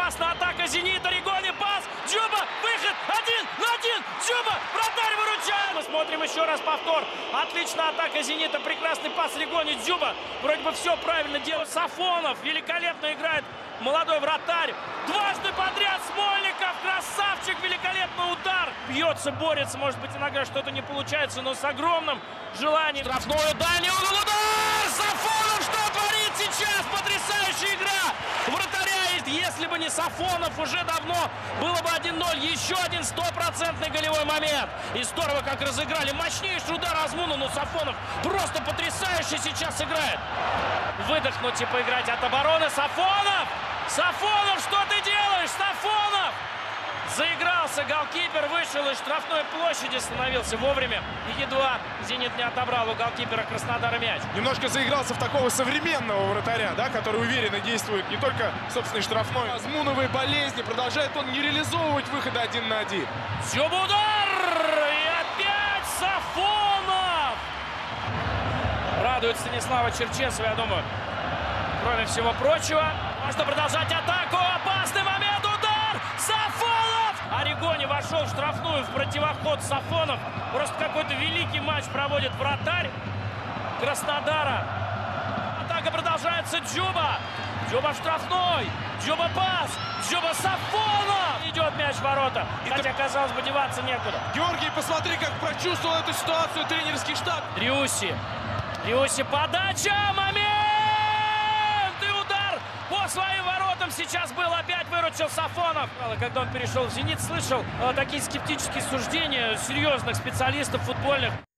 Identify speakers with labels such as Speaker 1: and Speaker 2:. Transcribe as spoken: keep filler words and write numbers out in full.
Speaker 1: Опасная атака «Зенита». Ригони, пас. Дзюба. Выход. Один на один. Дзюба. Вратарь выручает. Мы смотрим еще раз повтор. Отличная атака «Зенита». Прекрасный пас Ригони. Дзюба. Вроде бы все правильно делает. Сафонов великолепно играет. Молодой вратарь. Дважды подряд Смольников. Красавчик. Великолепный удар. Бьется, борется. Может быть, иногда что-то не получается, но с огромным желанием. Штрафную дальний угол. Удар! Сафонов что творит сейчас? Потрясающая игра вратаря. Если бы не Сафонов, уже давно было бы один ноль. Еще один стопроцентный голевой момент. И здорово как разыграли. Мощнейший удар Азмуна, но Сафонов просто потрясающе сейчас играет. Выдохнуть и поиграть от обороны. Сафонов! Сафонов, что ты делаешь? Сафонов! Заигрался голкипер, вышел из штрафной площади, становился вовремя. И едва «Зенит» не отобрал у голкипера Краснодара мяч.
Speaker 2: Немножко заигрался в такого современного вратаря, да, который уверенно действует не только в собственной штрафной. Азмуновой болезни. Продолжает он не реализовывать выходы один на один.
Speaker 1: Дзюба, удар! И опять Сафонов! Радует Станислава Черчесова, я думаю. Кроме всего прочего, можно продолжать атаку. Опасный момент, удар! Сафонов! Ригони вошел в штрафную, в противоход Сафонов. Просто какой-то великий матч проводит вратарь Краснодара. Атака продолжается. Дзюба. Дзюба в штрафной. Дзюба пас. Дзюба Сафонов. Идет мяч в ворота. Хотя, казалось бы, деваться некуда.
Speaker 2: Георгий, посмотри, как прочувствовал эту ситуацию тренерский штаб.
Speaker 1: Риуси. Риуси подача. Момент! И удар по своим воротам сейчас был. Опять выручил Сафонов. Когда он перешел в «Зенит», слышал э, такие скептические суждения серьезных специалистов футбольных.